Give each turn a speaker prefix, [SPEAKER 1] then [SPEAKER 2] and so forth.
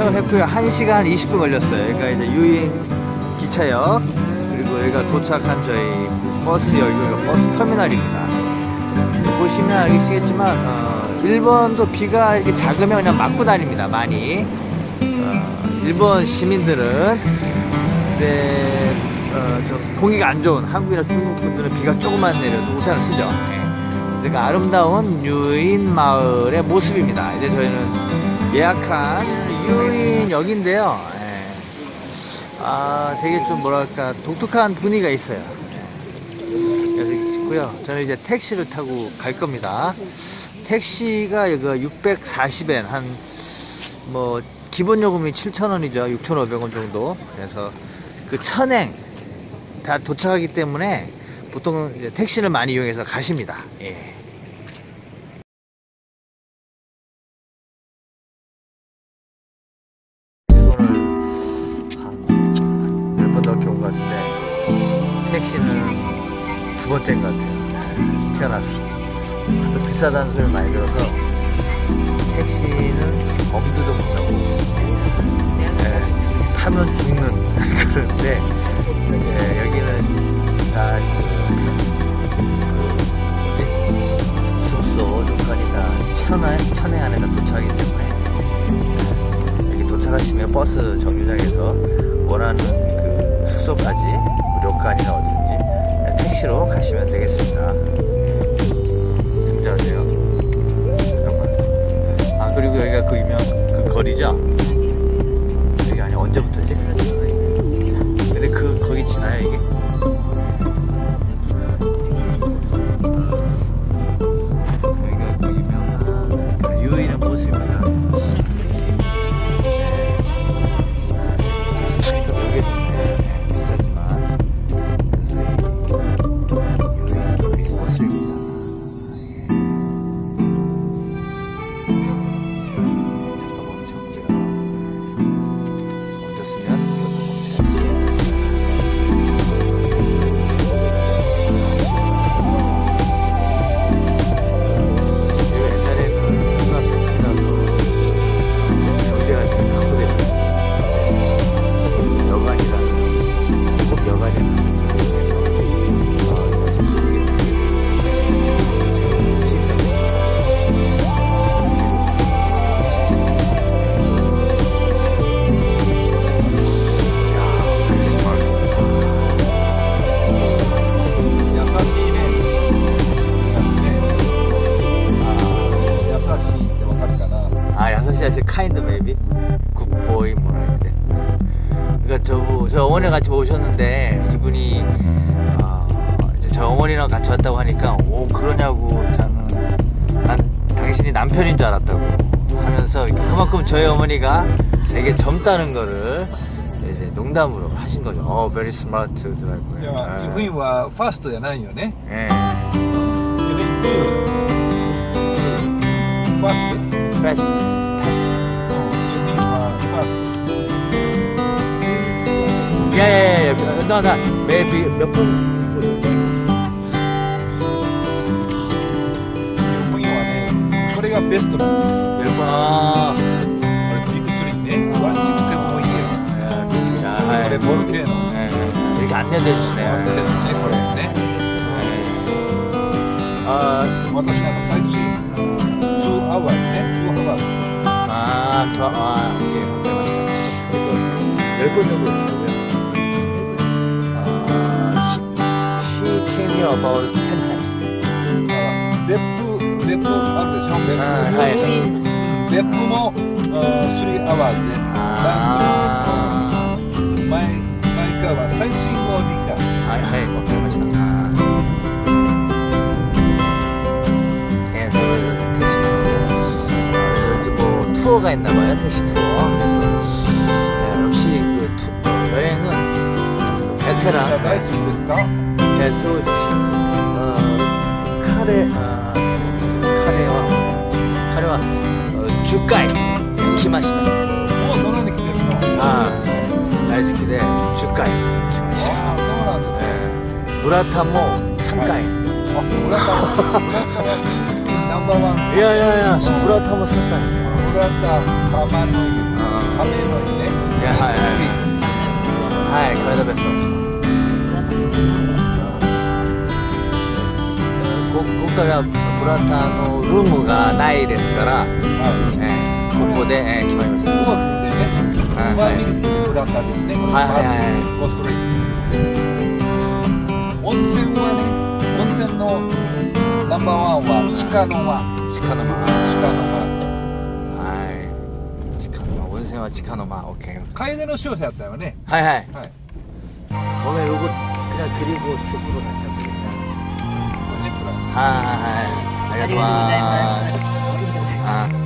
[SPEAKER 1] 도착을 했고요. 1시간 20분 걸렸어요. 여기가 이제 유인 기차역, 그리고 여기가 도착한 저희 버스역이고 버스 터미널입니다. 보시면 알겠지만 일본도 비가 이렇게 작으면 그냥 맞고 다닙니다. 많이 일본 시민들은. 근데 좀 공기가 안 좋은 한국이나 중국 분들은 비가 조금만 내려도 우산을 쓰죠. 그래서 그 아름다운 유인 마을의 모습입니다. 이제 저희는 예약한 유인역인데요. 되게 좀 뭐랄까 독특한 분위기가 있어요. 그래서 있고요. 저는 이제 택시를 타고 갈 겁니다. 택시가 이거 640엔, 한 뭐 기본 요금이 7,000원이죠. 6,500원 정도. 그래서 그 천행 다 도착하기 때문에 보통 이제 택시를 많이 이용해서 가십니다. 예. 몇 번 넘게 온 것 같은데 택시는 두 번째인 것 같아요. 태어나서. 또 비싸다는 소리를 많이 들어서 택시는 엄두도 못 나고 타면 죽는 그런데 여기는 다 숙소,旅館이 다 천행 안에 다 도착하기 때문에 여기 도착하시면 버스 정류장에서 원하는 그 숙소까지旅館이나 어딘지 택시로 가시면 되겠습니다. 안녕하세요. 잠깐만. 그리고 여기가 그 유명 그 거리죠? 여기 아니 언제부터지? 근데 거기 지나요 이게? 여기가 그 유명한 유인의 모습입니다. 여기 비싸지만 유인의 모습입니다. 카인드 maybe 굿보이 뭐라 해야 돼. 그러니까 저 어머니랑 같이 오셨는데 이분이 이제 저 어머니랑 같이 왔다고 하니까 오 그러냐고 난 당신이 남편인 줄 알았다고 하면서 그만큼 저희 어머니가 되게 젊다는 거를 이제 농담으로 하신 거죠. very smart 드라이버.
[SPEAKER 2] 이분이와 fast じゃないよね.
[SPEAKER 1] fast. 야야야, 나 maybe 몇 분?
[SPEAKER 2] これがベストなんです。
[SPEAKER 1] 몇 분?
[SPEAKER 2] これビッグトリーね。167もいいよ。これボルケーノ。
[SPEAKER 1] 이렇게 안내도 해주시네요.
[SPEAKER 2] 안내해주네これね。私なんかサイトシーン2 hours ね。2 hours.
[SPEAKER 1] 오케이. 그래서 10번 정도 있고요. She came here about 10 times.
[SPEAKER 2] 別府あるでしょ。別府も3 hours で。前からはサイトシーンを2回。
[SPEAKER 1] はいはい、わかりました。투어가 있나봐요. 택시 투어. 그래서 역시 그 여행은 베테랑 배수 카레와 주가이 키마시다. 다이스키데 주가이 키마시다. 무라타모 상가이.
[SPEAKER 2] 넘버원.
[SPEAKER 1] 야야야 무라타모 상가이.
[SPEAKER 2] 무라타 가만히. 亀の湯ね。
[SPEAKER 1] いや、はいはい。はい、カメラベスト。ここからブラタのルームがないですから、ここで、決まりました。
[SPEAKER 2] ここでね、
[SPEAKER 1] はい
[SPEAKER 2] 見るブラタですね。この
[SPEAKER 1] はいはいはい
[SPEAKER 2] ゴーストレイク。温泉はね、温泉のナンバーワンは鹿の間。
[SPEAKER 1] 鹿の間。
[SPEAKER 2] 鹿の間。
[SPEAKER 1] はい。鹿の間、温泉は鹿の間、オッケー。
[SPEAKER 2] 楓の少女やったよね。
[SPEAKER 1] はいはい。
[SPEAKER 2] はい。
[SPEAKER 1] 오늘 요거 그냥 드리고 집으로 가자 그냥.
[SPEAKER 2] これね、プランス。
[SPEAKER 1] 아,
[SPEAKER 3] ありがとうございます。
[SPEAKER 1] 아.